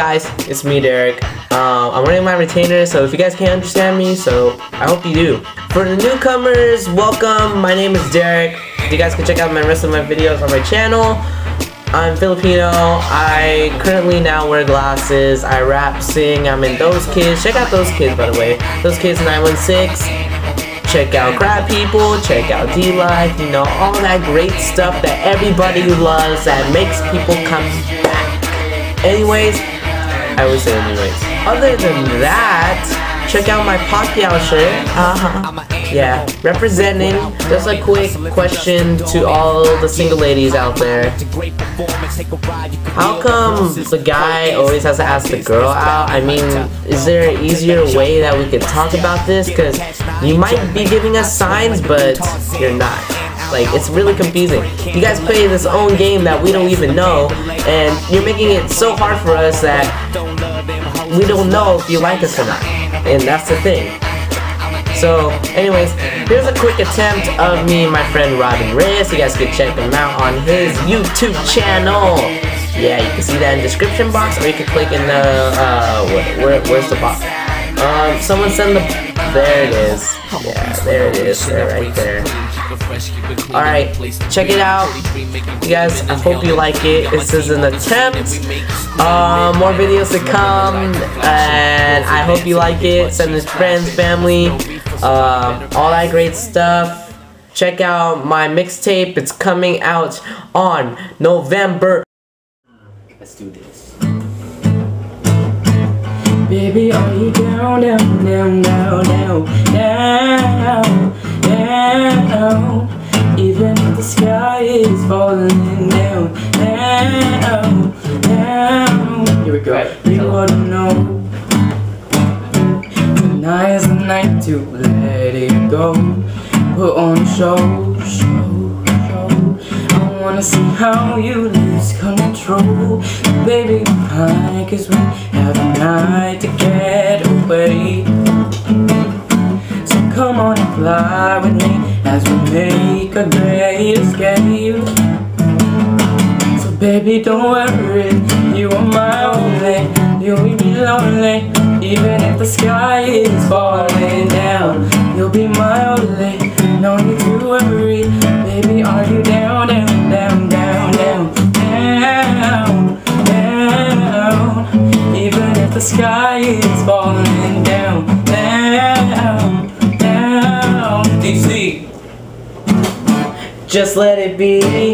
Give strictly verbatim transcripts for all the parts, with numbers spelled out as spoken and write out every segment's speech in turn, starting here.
guys, it's me, Daric. Uh, I'm wearing my retainer, so if you guys can't understand me, so I hope you do. For the newcomers, welcome. My name is Daric. You guys can check out my rest of my videos on my channel. I'm Filipino. I currently now wear glasses. I rap, sing. I'm in Those Kids. Check out Those Kids, by the way. Those Kids nine one six. Check out Crab People. Check out D-Life. You know, all that great stuff that everybody loves that makes people come back. Anyways, I always say anyways. Other than that, check out my Pacquiao shirt. Uh-huh. Yeah, representing. Just a quick question to all the single ladies out there. How come the guy always has to ask the girl out? I mean, is there an easier way that we could talk about this? Because you might be giving us signs, but you're not. Like, it's really confusing. You guys play this own game that we don't even know, and you're making it so hard for us that we don't know if you like us or not. And that's the thing. So, anyways, here's a quick attempt of me and my friend Reyes. You guys can check him out on his YouTube channel. Yeah, you can see that in the description box, or you can click in the, uh, where, where, where's the box? Um, someone send the, there it is. Yeah, there it is, there, right there. Alright, check it out. You guys, I hope you like it. This is an attempt. Uh, more videos to come, and I hope you like it. Send his friends, family, uh, all that great stuff. Check out my mixtape. It's coming out on November. Let's do this. Baby, are you down, down, down, down, down, down, down? Even if the sky is falling down, down, down. Here we go. You wanna know? Tonight is the night to let it go. Put on a show, show, show. I wanna see how you lose control. Baby, high, cause we have a night to get away. So come on and fly with me as we make a great escape. So baby, don't worry, you are my only. You'll be lonely, even if the sky is falling down. You'll be my only, no need to worry. Baby, are you down, down, down, down, down, down, down? Even if the sky is falling down, down, down. D C, just let it be.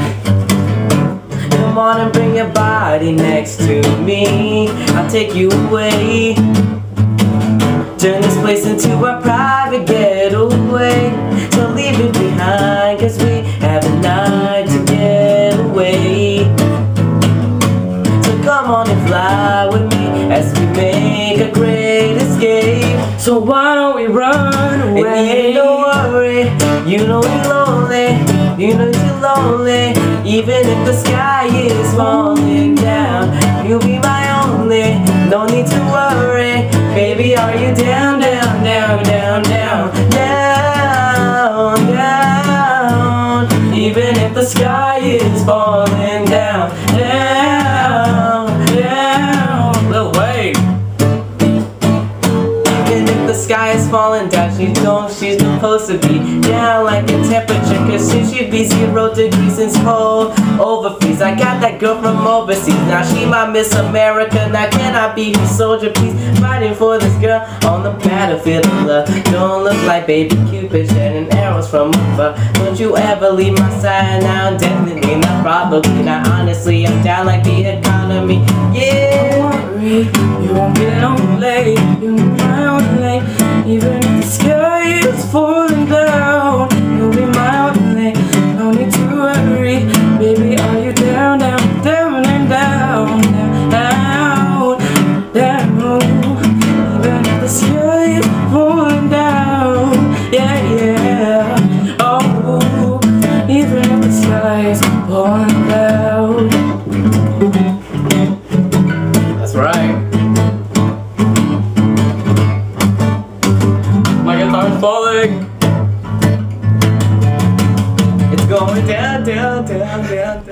Come on and bring your body next to me. I'll take you away. Turn this place into a private getaway. So leave it behind, cause we have a night to get away. So come on and fly with me as we make a great escape. So why don't we run away? And don't worry, you know you're lonely. You know you're lonely, even if the sky is falling down. You'll be my only, no need to worry. Baby, are you down, down, down, down, down, down, down? Even if the sky is falling down, down, down. Lil Wayne. Even if the sky is falling down, she knows she's supposed to be down like the temperature, cause she should be zero degrees since cold overfreeze. I got that girl from overseas, now she my Miss America. Now can I be her soldier, please? Fighting for this girl on the battlefield of love. Don't look like baby Cupid shedding arrows from above. Don't you ever leave my side now, definitely not probably. Now honestly, I'm down like the economy. Yeah, don't worry, you won't be lonely. You'll be my only, even if the sky is falling down. You'll be my only, no need to worry. Baby, are you down, down, down, and down, down, down, down? Even if the sky is falling down, yeah, yeah. Oh, even if the sky is falling down. That's right. My guitar's falling. It's going down, down, down, down.